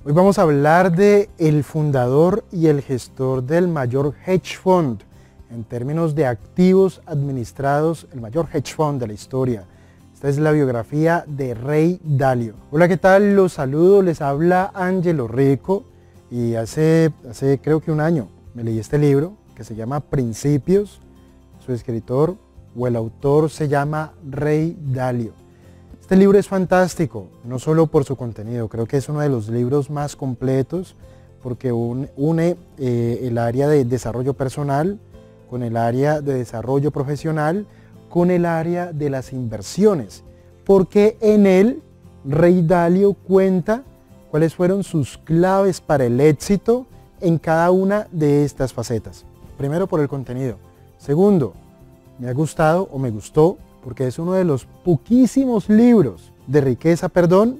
Hoy vamos a hablar de el fundador y el gestor del mayor hedge fund, en términos de activos administrados, el mayor hedge fund de la historia. Esta es la biografía de Ray Dalio. Hola, ¿qué tal? Los saludo, les habla Angelo Rico y hace creo que un año me leí este libro que se llama Principios. Su escritor o el autor se llama Ray Dalio. Este libro es fantástico, no solo por su contenido, creo que es uno de los libros más completos porque une el área de desarrollo personal con el área de desarrollo profesional, con el área de las inversiones, porque en él Ray Dalio cuenta cuáles fueron sus claves para el éxito en cada una de estas facetas. Primero, por el contenido. Segundo, me ha gustado o me gustó porque es uno de los poquísimos libros de riqueza,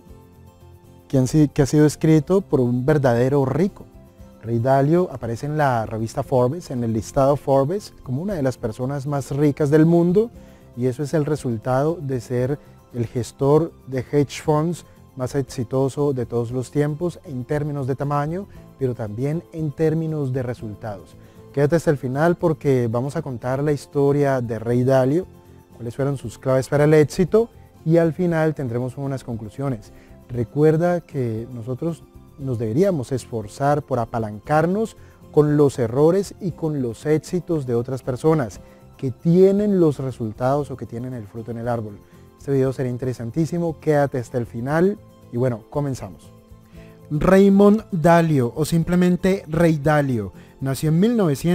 que ha sido escrito por un verdadero rico. Ray Dalio aparece en la revista Forbes, en el listado Forbes, como una de las personas más ricas del mundo, y eso es el resultado de ser el gestor de hedge funds más exitoso de todos los tiempos en términos de tamaño, pero también en términos de resultados. Quédate hasta el final porque vamos a contar la historia de Ray Dalio, cuáles fueron sus claves para el éxito, y al final tendremos unas conclusiones. Recuerda que nosotros nos deberíamos esforzar por apalancarnos con los errores y con los éxitos de otras personas que tienen los resultados o que tienen el fruto en el árbol. Este video será interesantísimo, quédate hasta el final y bueno, comenzamos. Raymond Dalio, o simplemente Ray Dalio, nació en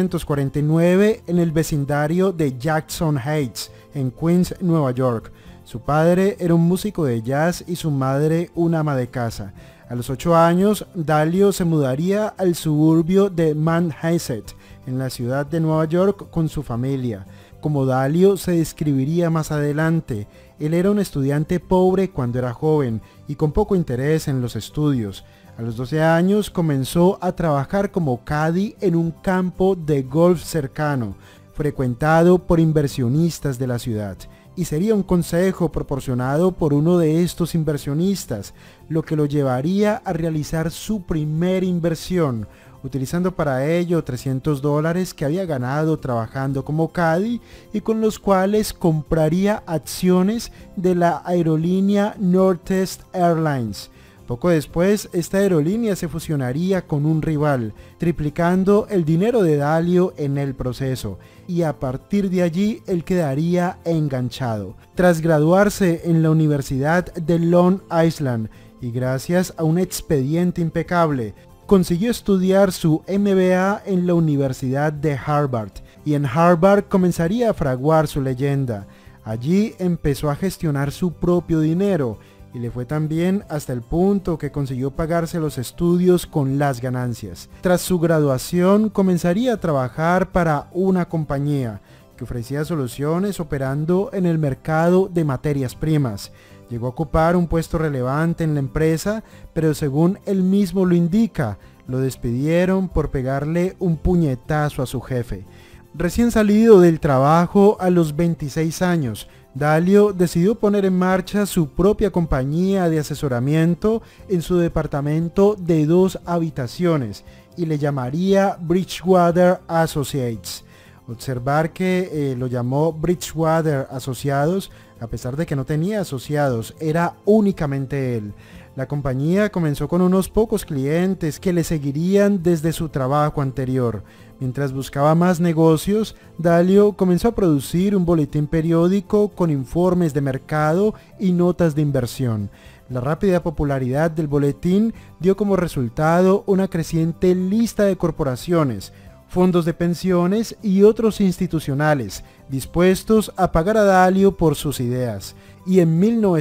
1949 en el vecindario de Jackson Heights, en Queens, Nueva York. Su padre era un músico de jazz y su madre una ama de casa. A los 8 años, Dalio se mudaría al suburbio de Manhasset, en la ciudad de Nueva York, con su familia. Como Dalio se describiría más adelante, él era un estudiante pobre cuando era joven y con poco interés en los estudios. A los 12 años comenzó a trabajar como caddy en un campo de golf cercano, frecuentado por inversionistas de la ciudad, y sería un consejo proporcionado por uno de estos inversionistas lo que lo llevaría a realizar su primera inversión, utilizando para ello $300 que había ganado trabajando como caddy y con los cuales compraría acciones de la aerolínea Northwest Airlines. Poco después, esta aerolínea se fusionaría con un rival, triplicando el dinero de Dalio en el proceso, y a partir de allí él quedaría enganchado. Tras graduarse en la Universidad de Long Island, y gracias a un expediente impecable, consiguió estudiar su MBA en la Universidad de Harvard, y en Harvard comenzaría a fraguar su leyenda. Allí empezó a gestionar su propio dinero, y le fue tan bien hasta el punto que consiguió pagarse los estudios con las ganancias. Tras su graduación comenzaría a trabajar para una compañía que ofrecía soluciones operando en el mercado de materias primas. Llegó a ocupar un puesto relevante en la empresa, pero según él mismo lo indica, lo despidieron por pegarle un puñetazo a su jefe. Recién salido del trabajo a los 26 años, Dalio decidió poner en marcha su propia compañía de asesoramiento en su departamento de 2 habitaciones y le llamaría Bridgewater Associates. Observar que lo llamó Bridgewater Asociados, a pesar de que no tenía asociados, era únicamente él. La compañía comenzó con unos pocos clientes que le seguirían desde su trabajo anterior. Mientras buscaba más negocios, Dalio comenzó a producir un boletín periódico con informes de mercado y notas de inversión. La rápida popularidad del boletín dio como resultado una creciente lista de corporaciones, fondos de pensiones y otros institucionales dispuestos a pagar a Dalio por sus ideas. Y en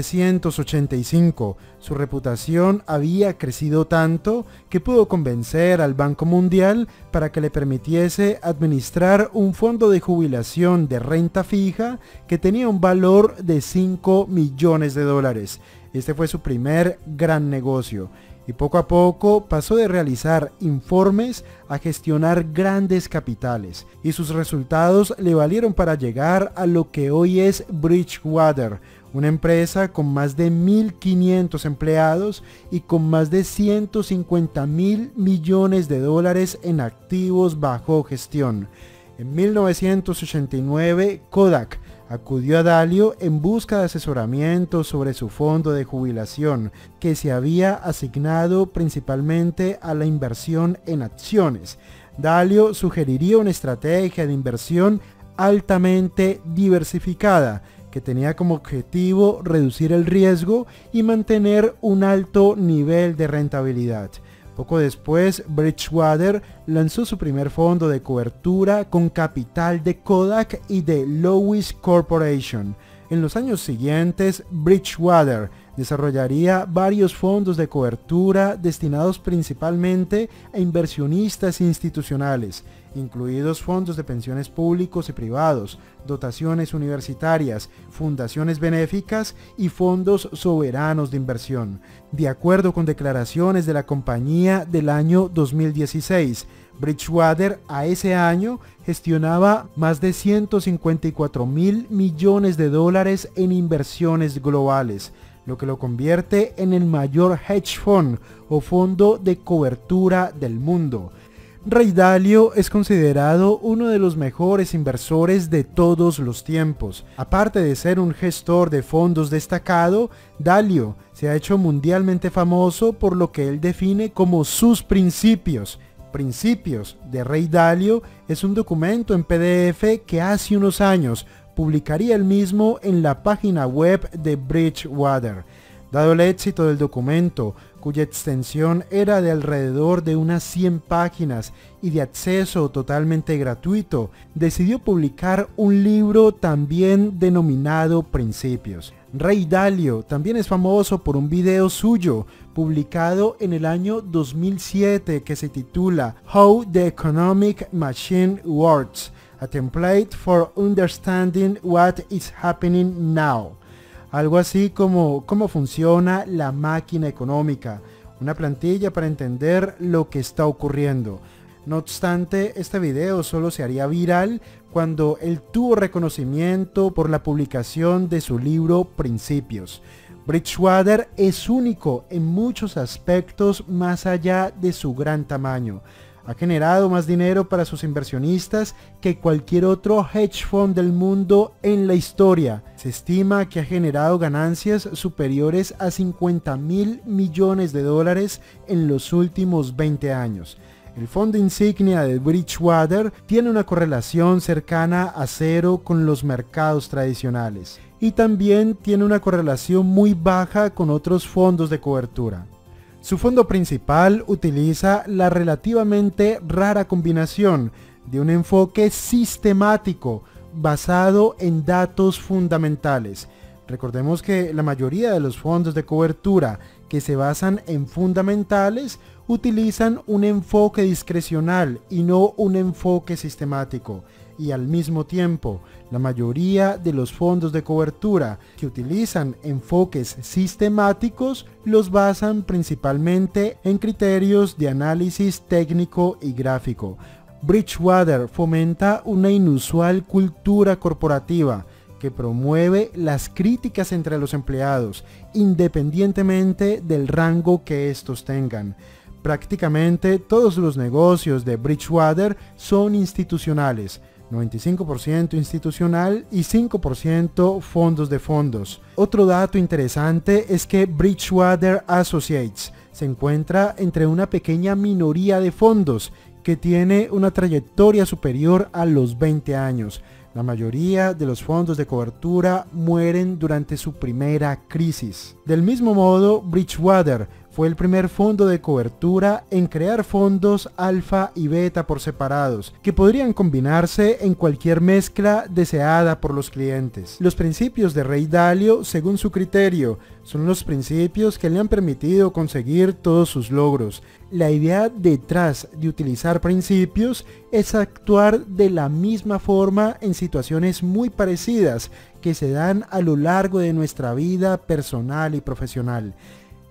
1985 su reputación había crecido tanto que pudo convencer al Banco Mundial para que le permitiese administrar un fondo de jubilación de renta fija que tenía un valor de $5 millones. Este fue su primer gran negocio. y poco a poco pasó de realizar informes a gestionar grandes capitales, y sus resultados le valieron para llegar a lo que hoy es Bridgewater, una empresa con más de 1.500 empleados y con más de 150.000 millones de dólares en activos bajo gestión. En 1989, Kodak acudió a Dalio en busca de asesoramiento sobre su fondo de jubilación, que se había asignado principalmente a la inversión en acciones. Dalio sugeriría una estrategia de inversión altamente diversificada, que tenía como objetivo reducir el riesgo y mantener un alto nivel de rentabilidad. Poco después, Bridgewater lanzó su primer fondo de cobertura con capital de Kodak y de Loews Corporation. En los años siguientes, Bridgewater desarrollaría varios fondos de cobertura destinados principalmente a inversionistas institucionales, incluidos fondos de pensiones públicos y privados, dotaciones universitarias, fundaciones benéficas y fondos soberanos de inversión. De acuerdo con declaraciones de la compañía del año 2016, Bridgewater a ese año gestionaba más de 154.000 millones de dólares en inversiones globales, lo que lo convierte en el mayor hedge fund o fondo de cobertura del mundo. Ray Dalio es considerado uno de los mejores inversores de todos los tiempos. Aparte de ser un gestor de fondos destacado, Dalio se ha hecho mundialmente famoso por lo que él define como sus principios. Principios de Ray Dalio es un documento en PDF que hace unos años publicaría él mismo en la página web de Bridgewater. Dado el éxito del documento, cuya extensión era de alrededor de unas 100 páginas y de acceso totalmente gratuito, decidió publicar un libro también denominado Principios. Ray Dalio también es famoso por un video suyo publicado en el año 2007 que se titula How the Economic Machine Works, a Template for Understanding What is Happening Now. Algo así como cómo funciona la máquina económica, una plantilla para entender lo que está ocurriendo. No obstante, este video solo se haría viral cuando él tuvo reconocimiento por la publicación de su libro Principios. Bridgewater es único en muchos aspectos más allá de su gran tamaño. Ha generado más dinero para sus inversionistas que cualquier otro hedge fund del mundo en la historia. Se estima que ha generado ganancias superiores a 50.000 millones de dólares en los últimos 20 años. El fondo insignia de Bridgewater tiene una correlación cercana a cero con los mercados tradicionales y también tiene una correlación muy baja con otros fondos de cobertura. Su fondo principal utiliza la relativamente rara combinación de un enfoque sistemático basado en datos fundamentales. Recordemos que la mayoría de los fondos de cobertura que se basan en fundamentales utilizan un enfoque discrecional y no un enfoque sistemático. Y al mismo tiempo, la mayoría de los fondos de cobertura que utilizan enfoques sistemáticos los basan principalmente en criterios de análisis técnico y gráfico. Bridgewater fomenta una inusual cultura corporativa que promueve las críticas entre los empleados, independientemente del rango que estos tengan. Prácticamente todos los negocios de Bridgewater son institucionales, 95% institucional y 5% fondos de fondos. Otro dato interesante es que Bridgewater Associates se encuentra entre una pequeña minoría de fondos que tiene una trayectoria superior a los 20 años. La mayoría de los fondos de cobertura mueren durante su primera crisis. Del mismo modo, Bridgewater fue el primer fondo de cobertura en crear fondos alfa y beta por separados, que podrían combinarse en cualquier mezcla deseada por los clientes. Los principios de Ray Dalio, según su criterio, son los principios que le han permitido conseguir todos sus logros. La idea detrás de utilizar principios es actuar de la misma forma en situaciones muy parecidas que se dan a lo largo de nuestra vida personal y profesional.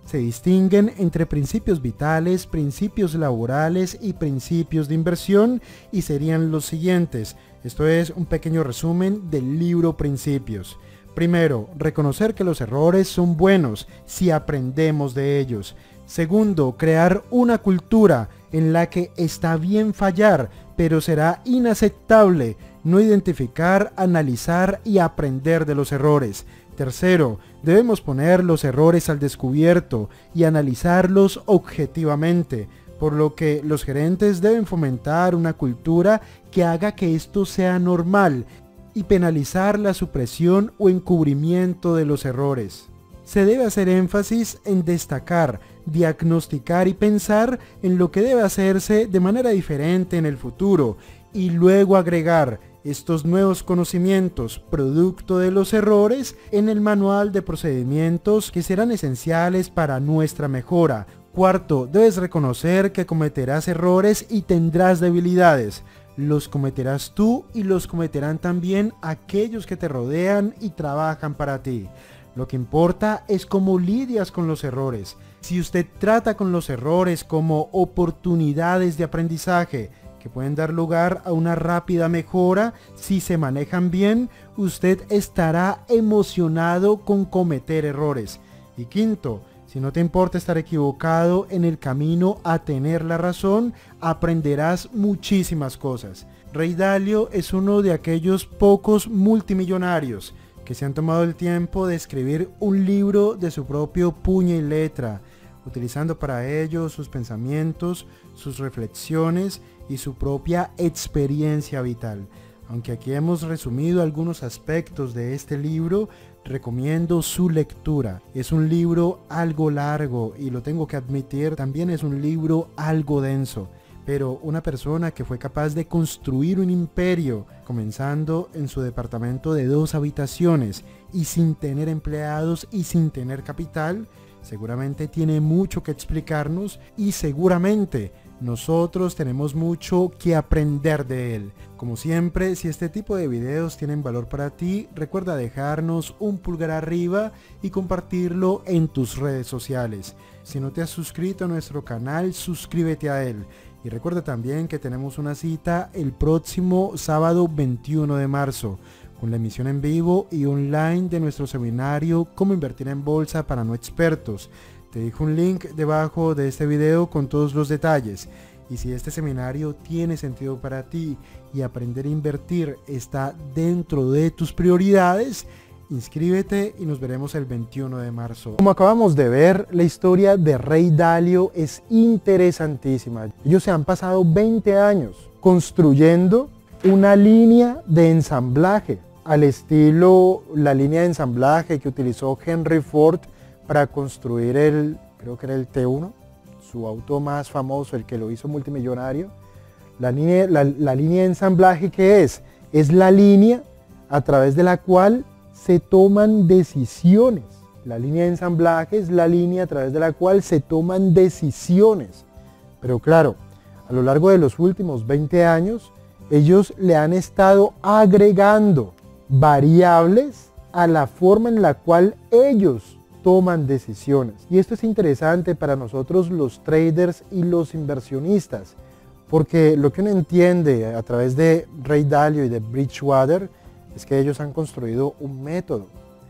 Se distinguen entre principios vitales, principios laborales y principios de inversión y serían los siguientes. Esto es un pequeño resumen del libro Principios. Primero, reconocer que los errores son buenos si aprendemos de ellos. Segundo, crear una cultura en la que está bien fallar, pero será inaceptable no identificar, analizar y aprender de los errores. Tercero, debemos poner los errores al descubierto y analizarlos objetivamente, por lo que los gerentes deben fomentar una cultura que haga que esto sea normal y penalizar la supresión o encubrimiento de los errores. Se debe hacer énfasis en destacar, diagnosticar y pensar en lo que debe hacerse de manera diferente en el futuro y luego agregar estos nuevos conocimientos producto de los errores en el manual de procedimientos que serán esenciales para nuestra mejora. Cuarto, debes reconocer que cometerás errores y tendrás debilidades. Los cometerás tú y los cometerán también aquellos que te rodean y trabajan para ti. Lo que importa es cómo lidias con los errores. Si usted trata con los errores como oportunidades de aprendizaje que pueden dar lugar a una rápida mejora, si se manejan bien, usted estará emocionado con cometer errores. Y quinto, si no te importa estar equivocado en el camino a tener la razón, aprenderás muchísimas cosas. Ray Dalio es uno de aquellos pocos multimillonarios que se han tomado el tiempo de escribir un libro de su propio puño y letra, utilizando para ello sus pensamientos, sus reflexiones y su propia experiencia vital. Aunque aquí hemos resumido algunos aspectos de este libro, recomiendo su lectura. Es un libro algo largo y lo tengo que admitir, también es un libro algo denso. Pero una persona que fue capaz de construir un imperio, comenzando en su departamento de 2 habitaciones y sin tener empleados y sin tener capital, seguramente tiene mucho que explicarnos y seguramente nosotros tenemos mucho que aprender de él. Como siempre, si este tipo de videos tienen valor para ti, recuerda dejarnos un pulgar arriba y compartirlo en tus redes sociales. Si no te has suscrito a nuestro canal, suscríbete a él. Y recuerda también que tenemos una cita el próximo sábado 21 de marzo con la emisión en vivo y online de nuestro seminario Cómo invertir en bolsa para no expertos. Te dejo un link debajo de este video con todos los detalles. Y si este seminario tiene sentido para ti y aprender a invertir está dentro de tus prioridades, inscríbete y nos veremos el 21 de marzo. Como acabamos de ver, la historia de Ray Dalio es interesantísima. Ellos se han pasado 20 años construyendo una línea de ensamblaje al estilo la línea de ensamblaje que utilizó Henry Ford para construir creo que era el T1, su auto más famoso, el que lo hizo multimillonario. La línea de ensamblaje, ¿qué es? Es la línea a través de la cual se toman decisiones. La línea de ensamblaje es la línea a través de la cual se toman decisiones. Pero claro, a lo largo de los últimos 20 años, ellos le han estado agregando variables a la forma en la cual ellos toman decisiones. Y esto es interesante para nosotros los traders y los inversionistas, porque lo que uno entiende a través de Ray Dalio y de Bridgewater es que ellos han construido un método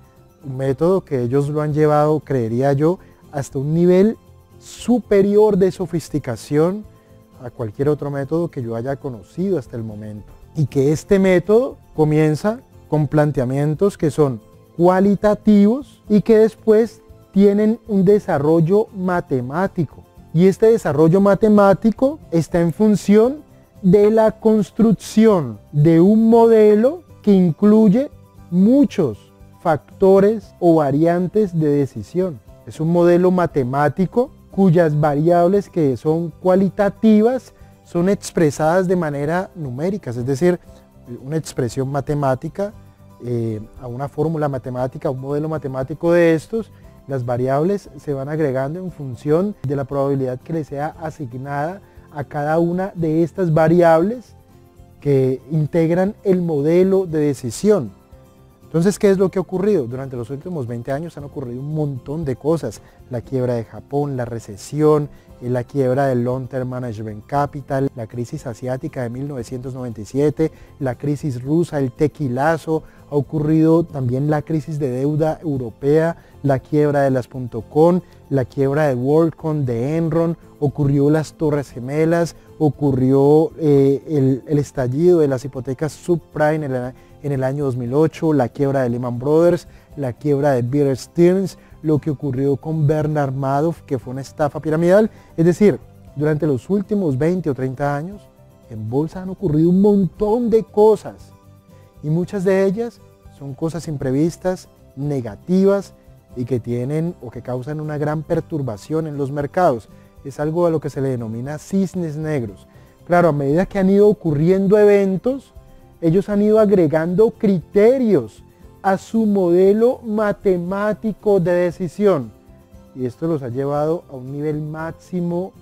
que ellos lo han llevado, creería yo, hasta un nivel superior de sofisticación a cualquier otro método que yo haya conocido hasta el momento. Y que este método comienza con planteamientos que son cualitativos y que después tienen un desarrollo matemático. Y este desarrollo matemático está en función de la construcción de un modelo que incluye muchos factores o variantes de decisión. Es un modelo matemático cuyas variables que son cualitativas son expresadas de manera numérica, es decir, una expresión matemática, a una fórmula matemática, a un modelo matemático de estos, las variables se van agregando en función de la probabilidad que le sea asignada a cada una de estas variables que integran el modelo de decisión. Entonces, ¿qué es lo que ha ocurrido? Durante los últimos 20 años han ocurrido un montón de cosas. La quiebra de Japón, la recesión, la quiebra del Long Term Management Capital, la crisis asiática de 1997, la crisis rusa, el tequilazo, ha ocurrido también la crisis de deuda europea, la quiebra de las .com, la quiebra de WorldCom, de Enron, ocurrió las Torres Gemelas, ocurrió el estallido de las hipotecas subprime en el año 2008, la quiebra de Lehman Brothers, la quiebra de Bear Stearns, lo que ocurrió con Bernard Madoff, que fue una estafa piramidal. Es decir, durante los últimos 20 o 30 años, en bolsa han ocurrido un montón de cosas y muchas de ellas son cosas imprevistas, negativas y que tienen o que causan una gran perturbación en los mercados. Es algo a lo que se le denomina cisnes negros. Claro, a medida que han ido ocurriendo eventos, ellos han ido agregando criterios a su modelo matemático de decisión y esto los ha llevado a un nivel máximo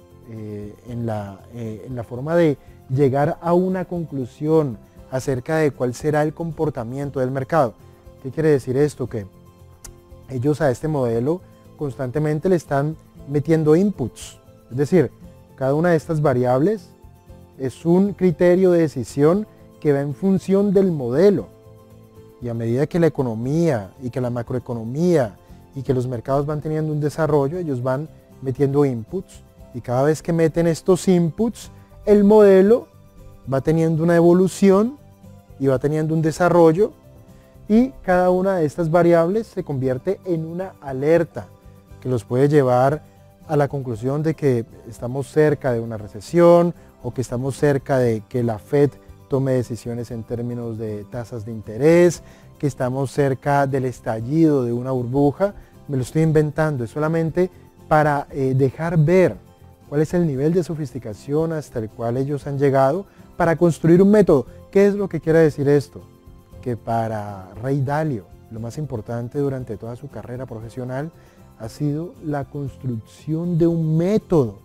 en la forma de llegar a una conclusión acerca de cuál será el comportamiento del mercado. ¿Qué quiere decir esto? Que ellos a este modelo constantemente le están metiendo inputs, es decir, cada una de estas variables es un criterio de decisión que va en función del modelo. Y a medida que la economía y que la macroeconomía y que los mercados van teniendo un desarrollo, ellos van metiendo inputs y cada vez que meten estos inputs, el modelo va teniendo una evolución y va teniendo un desarrollo y cada una de estas variables se convierte en una alerta que los puede llevar a la conclusión de que estamos cerca de una recesión o que estamos cerca de que la Fed tome decisiones en términos de tasas de interés, que estamos cerca del estallido de una burbuja. Me lo estoy inventando, es solamente para dejar ver cuál es el nivel de sofisticación hasta el cual ellos han llegado para construir un método. ¿Qué es lo que quiere decir esto? Que para Ray Dalio, lo más importante durante toda su carrera profesional ha sido la construcción de un método.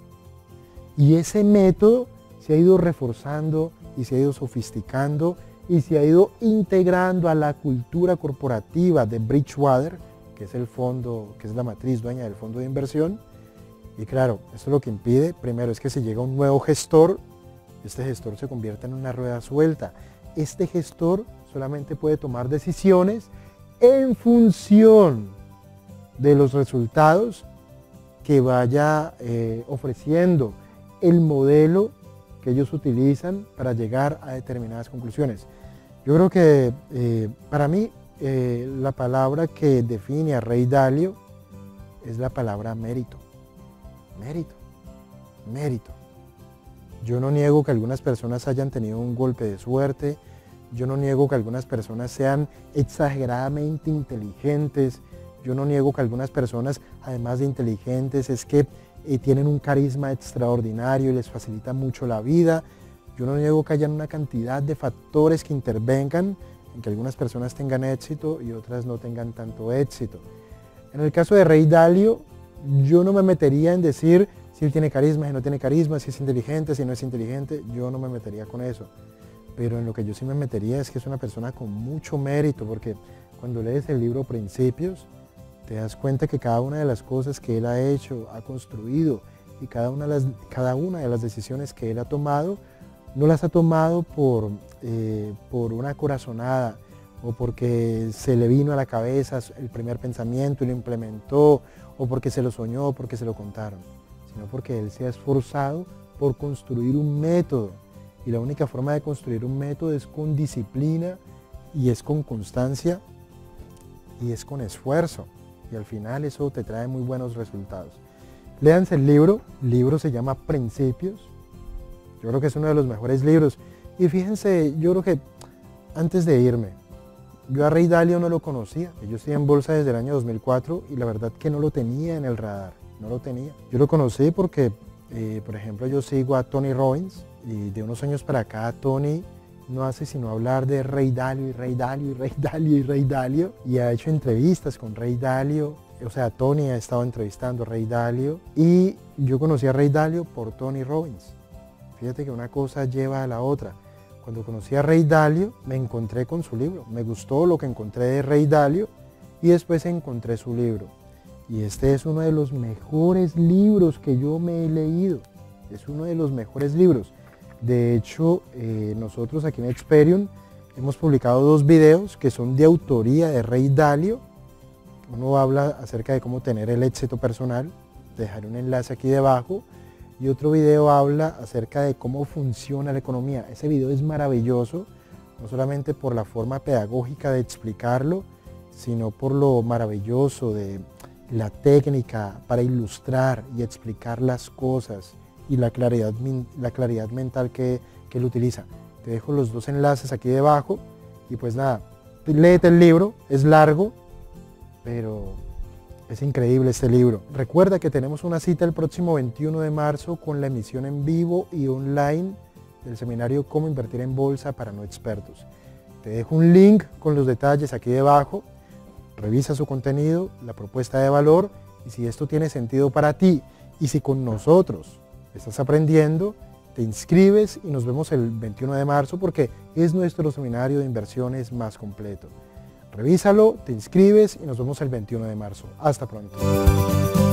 Y ese método se ha ido reforzando y se ha ido sofisticando y se ha ido integrando a la cultura corporativa de Bridgewater, que es el fondo, que es la matriz dueña del fondo de inversión. Y claro, esto lo que impide, primero, es que si llega un nuevo gestor, este gestor se convierta en una rueda suelta. Este gestor solamente puede tomar decisiones en función de los resultados que vaya ofreciendo el modelo que ellos utilizan para llegar a determinadas conclusiones. Yo creo que para mí la palabra que define a Ray Dalio es la palabra mérito. Mérito, mérito. Yo no niego que algunas personas hayan tenido un golpe de suerte, yo no niego que algunas personas sean exageradamente inteligentes, yo no niego que algunas personas, además de inteligentes, es que tienen un carisma extraordinario y les facilita mucho la vida. Yo no niego que hayan una cantidad de factores que intervengan en que algunas personas tengan éxito y otras no tengan tanto éxito. En el caso de Ray Dalio, yo no me metería en decir si él tiene carisma, si no tiene carisma, si es inteligente, si no es inteligente, yo no me metería con eso. Pero en lo que yo sí me metería es que es una persona con mucho mérito, porque cuando lees el libro Principios, te das cuenta que cada una de las cosas que él ha hecho, ha construido, y cada una de las decisiones que él ha tomado, no las ha tomado por una corazonada o porque se le vino a la cabeza el primer pensamiento y lo implementó, o porque se lo soñó o porque se lo contaron, sino porque él se ha esforzado por construir un método. Y la única forma de construir un método es con disciplina y es con constancia y es con esfuerzo. Y al final eso te trae muy buenos resultados. Léanse el libro se llama Principios. Yo creo que es uno de los mejores libros. Y fíjense, yo creo que antes de irme, yo a Ray Dalio no lo conocía. Yo estoy en bolsa desde el año 2004 y la verdad que no lo tenía en el radar, no lo tenía. Yo lo conocí porque, por ejemplo, yo sigo a Tony Robbins y de unos años para acá Tony no hace sino hablar de Ray Dalio y Ray Dalio y Ray Dalio y Ray Dalio y ha hecho entrevistas con Ray Dalio. O sea, Tony ha estado entrevistando a Ray Dalio y yo conocí a Ray Dalio por Tony Robbins. Fíjate que una cosa lleva a la otra. Cuando conocí a Ray Dalio, me encontré con su libro. Me gustó lo que encontré de Ray Dalio y después encontré su libro. Y este es uno de los mejores libros que yo me he leído. Es uno de los mejores libros. De hecho, nosotros aquí en Experium hemos publicado 2 videos que son de autoría de Ray Dalio. Uno habla acerca de cómo tener el éxito personal. Dejaré un enlace aquí debajo. Y otro video habla acerca de cómo funciona la economía. Ese video es maravilloso, no solamente por la forma pedagógica de explicarlo, sino por lo maravilloso de la técnica para ilustrar y explicar las cosas y la claridad mental que él utiliza. Te dejo los 2 enlaces aquí debajo y pues nada, léete el libro, es largo, pero es increíble este libro. Recuerda que tenemos una cita el próximo 21 de marzo con la emisión en vivo y online del seminario Cómo invertir en bolsa para no expertos. Te dejo un link con los detalles aquí debajo. Revisa su contenido, la propuesta de valor y si esto tiene sentido para ti y si con nosotros estás aprendiendo, te inscribes y nos vemos el 21 de marzo porque es nuestro seminario de inversiones más completo. Revísalo, te inscribes y nos vemos el 21 de marzo. Hasta pronto.